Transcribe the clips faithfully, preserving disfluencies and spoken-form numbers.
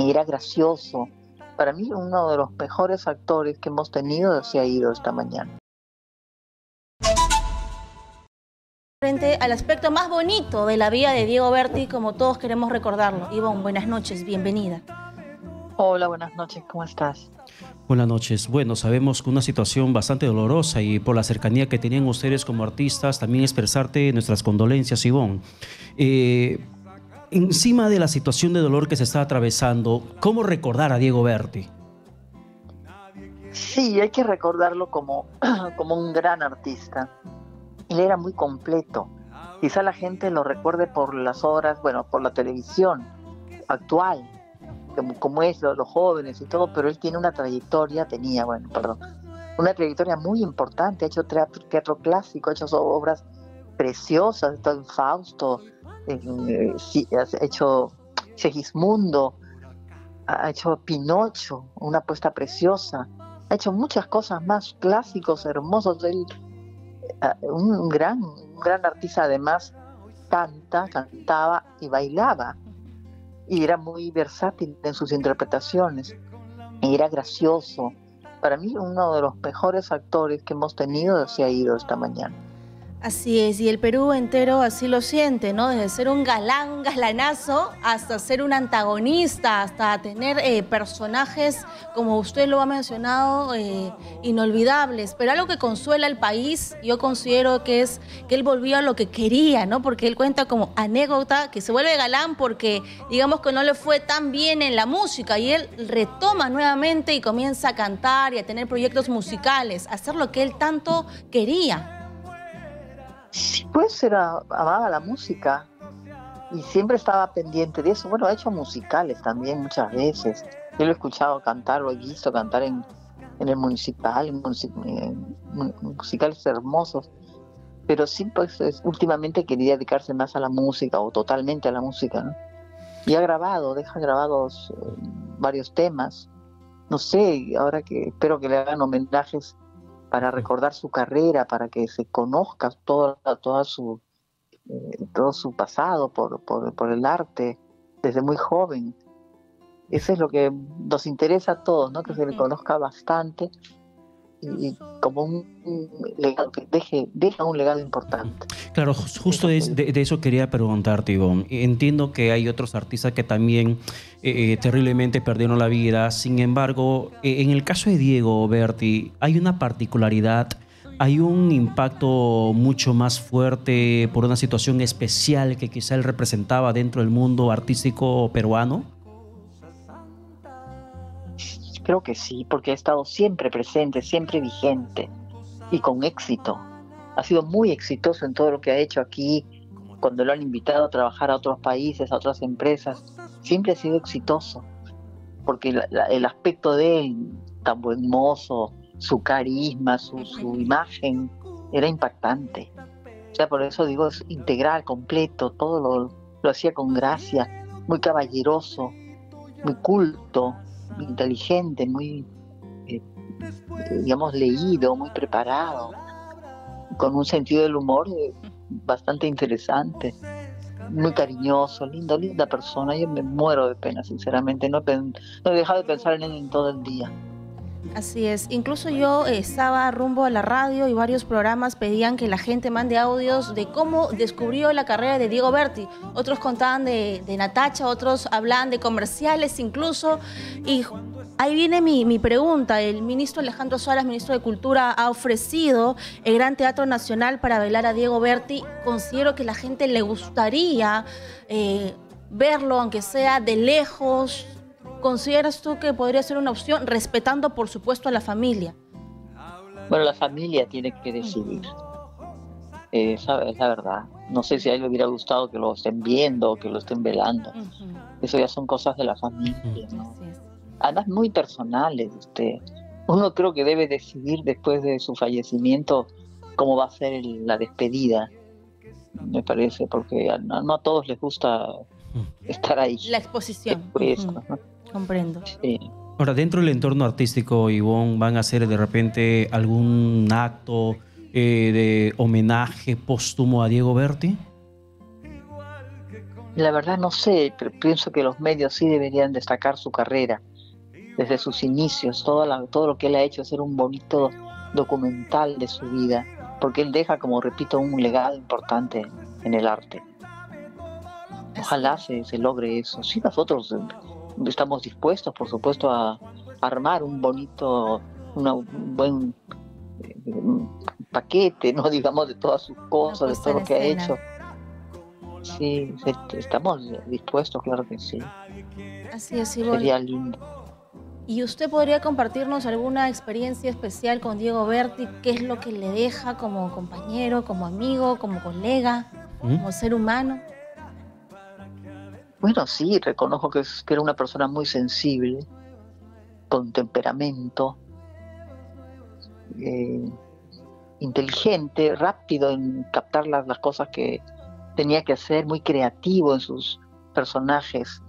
y era gracioso. Para mí, uno de los mejores actores que hemos tenido se ha ido esta mañana. Frente al aspecto más bonito de la vida de Diego Berti, como todos queremos recordarlo. Ivonne, buenas noches, bienvenida. Hola, buenas noches, ¿cómo estás? Buenas noches. Bueno, sabemos que una situación bastante dolorosa y por la cercanía que tenían ustedes como artistas, también expresarte nuestras condolencias, Ivonne. Eh, encima de la situación de dolor que se está atravesando, ¿cómo recordar a Diego Berti? Sí, hay que recordarlo como, como un gran artista. Él era muy completo. Quizá la gente lo recuerde por las obras, bueno, por la televisión actual, como, como es lo, los jóvenes y todo, pero él tiene una trayectoria, tenía, bueno, perdón, una trayectoria muy importante. Ha hecho teatro, teatro clásico, ha hecho obras preciosas, está en Fausto, en, eh, sí, ha hecho Segismundo, ha hecho Pinocho, una apuesta preciosa, ha hecho muchas cosas más, clásicos hermosos. Él, un gran, un gran artista, además canta, cantaba y bailaba, y era muy versátil en sus interpretaciones, y era gracioso. Para mí, uno de los mejores actores que hemos tenido se ha ido esta mañana. Así es, y el Perú entero así lo siente, ¿no? Desde ser un galán, un galanazo, hasta ser un antagonista, hasta tener eh, personajes, como usted lo ha mencionado, eh, inolvidables. Pero algo que consuela al país, yo considero que es que él volvió a lo que quería, ¿no? Porque él cuenta como anécdota que se vuelve galán porque, digamos que no le fue tan bien en la música, y él retoma nuevamente y comienza a cantar y a tener proyectos musicales, a hacer lo que él tanto quería. Sí, pues era, amaba la música y siempre estaba pendiente de eso. Bueno, ha hecho musicales también muchas veces. Yo lo he escuchado cantar, lo he visto cantar en, en el municipal, en, music, en musicales hermosos. Pero sí, pues es, últimamente quería dedicarse más a la música, o totalmente a la música, ¿no? Y ha grabado, deja grabados eh, varios temas. No sé, ahora que espero que le hagan homenajes para recordar su carrera, para que se conozca toda, toda su, eh, todo su pasado por, por, por el arte desde muy joven. Eso es lo que nos interesa a todos, ¿no? Que se le conozca bastante y, y como un, un legado, que deje, deja un legado importante. Claro, justo de, de, de eso quería preguntarte, Ivonne. Entiendo que hay otros artistas que también eh, terriblemente perdieron la vida. Sin embargo, eh, en el caso de Diego Berti, hay una particularidad, hay un impacto mucho más fuerte por una situación especial que quizá él representaba dentro del mundo artístico peruano. Creo que sí, porque ha estado siempre presente, siempre vigente y con éxito. Ha sido muy exitoso en todo lo que ha hecho aquí, cuando lo han invitado a trabajar a otros países, a otras empresas. Siempre ha sido exitoso, porque la, la, el aspecto de él, tan buen mozo, su carisma, su, su imagen, era impactante. O sea, por eso digo, es integral, completo, todo lo, lo hacía con gracia, muy caballeroso, muy culto, muy inteligente, muy, eh, digamos, leído, muy preparado, con un sentido del humor eh, bastante interesante, muy cariñoso, lindo, linda persona. Yo me muero de pena, sinceramente, no, pen, no he dejado de pensar en él en todo el día. Así es, incluso yo eh, estaba rumbo a la radio y varios programas pedían que la gente mande audios de cómo descubrió la carrera de Diego Berti. Otros contaban de, de Natacha, otros hablaban de comerciales incluso. Y ahí viene mi, mi pregunta. El ministro Alejandro Suárez, ministro de Cultura, ha ofrecido el Gran Teatro Nacional para velar a Diego Berti. Considero que la gente le gustaría eh, verlo, aunque sea de lejos. ¿Consideras tú que podría ser una opción, respetando por supuesto a la familia? Bueno, la familia tiene que decidir, eh, esa es la verdad. No sé si a él le hubiera gustado que lo estén viendo o que lo estén velando. Uh-huh. Eso ya son cosas de la familia, ¿no? Sí, sí. Además muy personales. Este, uno creo que debe decidir después de su fallecimiento cómo va a ser el, la despedida, me parece, porque no, no a todos les gusta estar ahí. La exposición. Expuesto, uh-huh. ¿no? Comprendo. Sí. Ahora, dentro del entorno artístico, Ivonne, ¿van a hacer de repente algún acto eh, de homenaje póstumo a Diego Berti? La verdad no sé, pero pienso que los medios sí deberían destacar su carrera desde sus inicios, todo, la, todo lo que él ha hecho, hacer un bonito documental de su vida, porque él deja, como repito, un legado importante en el arte. Ojalá se, se logre eso. Sí, nosotros eh, estamos dispuestos, por supuesto, a, a armar un bonito, una, un buen eh, un paquete, ¿no? Digamos, de todas sus cosas, de todo lo que ha hecho. Sí, estamos dispuestos, claro que sí. Así es, Ivonne. Sería lindo. ¿Y usted podría compartirnos alguna experiencia especial con Diego Berti? ¿Qué es lo que le deja como compañero, como amigo, como colega, ¿Mm? como ser humano? Bueno, sí, reconozco que, es, que era una persona muy sensible, con temperamento, eh, inteligente, rápido en captar las, las cosas que tenía que hacer, muy creativo en sus personajes,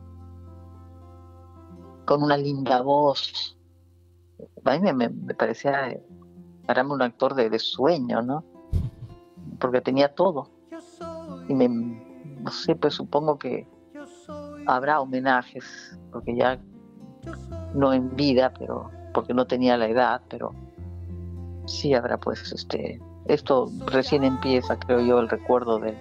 con una linda voz. A mí me, me, me parecía, era un actor de, de sueño, ¿no? Porque tenía todo. Y me, no sé, pues supongo que habrá homenajes, porque ya no en vida, pero porque no tenía la edad, pero sí habrá, pues, este, esto recién empieza, creo yo, el recuerdo de él.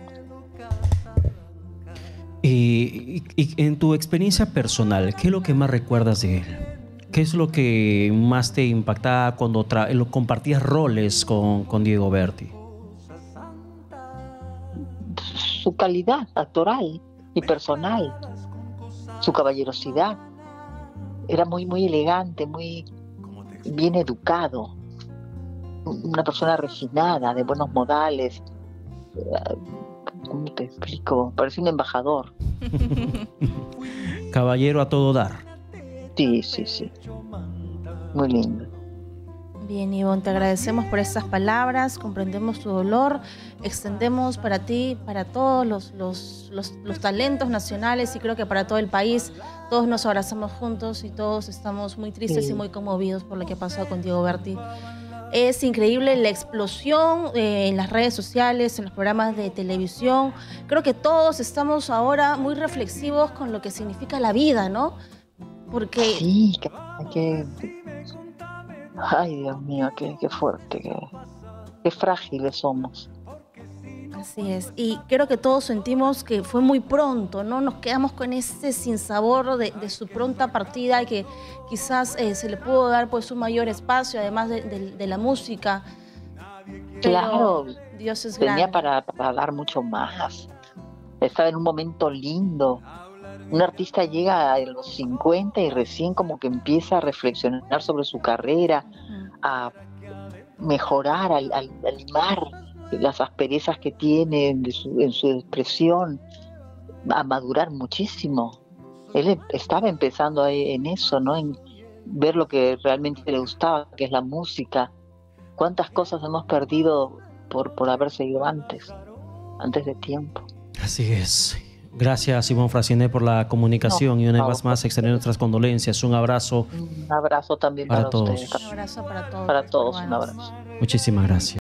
Y, y, y en tu experiencia personal, ¿qué es lo que más recuerdas de él? ¿Qué es lo que más te impactaba cuando tra- lo compartías roles con, con Diego Berti? Su calidad actoral y personal, su caballerosidad. Era muy, muy elegante, muy bien educado, una persona refinada, de buenos modales. ¿Cómo te explico? Parece un embajador. Caballero a todo dar. Sí, sí, sí. Muy lindo. Bien, Ivonne, te agradecemos por estas palabras, comprendemos tu dolor, extendemos para ti, para todos los, los, los, los talentos nacionales y creo que para todo el país, todos nos abrazamos juntos y todos estamos muy tristes sí. y muy conmovidos por lo que pasó con Diego Berti. Es increíble la explosión eh, en las redes sociales, en los programas de televisión. Creo que todos estamos ahora muy reflexivos con lo que significa la vida, ¿no? Porque... Sí, que... que... Ay, Dios mío, qué, qué fuerte, qué, qué frágiles somos. Así es, y creo que todos sentimos que fue muy pronto, ¿no? Nos quedamos con ese sinsabor de, de su pronta partida y que quizás eh, se le pudo dar pues un mayor espacio, además de, de, de la música. Pero claro, Dios es tenía grande. Para, para dar mucho más. Estaba en un momento lindo. Un artista llega a los cincuenta y recién como que empieza a reflexionar sobre su carrera, a mejorar, a, a, a limar las asperezas que tiene en su, en su expresión, a madurar muchísimo. Él estaba empezando en eso, ¿no? En ver lo que realmente le gustaba, que es la música. ¿Cuántas cosas hemos perdido por, por haberse ido antes, antes de tiempo? Así es. Gracias, Ivonne Frasinet, por la comunicación no, y una vez más extender nuestras condolencias. Un abrazo. Un abrazo también para, para todos. Ustedes. Un abrazo para todos. Para todos, un abrazo. Muchísimas gracias.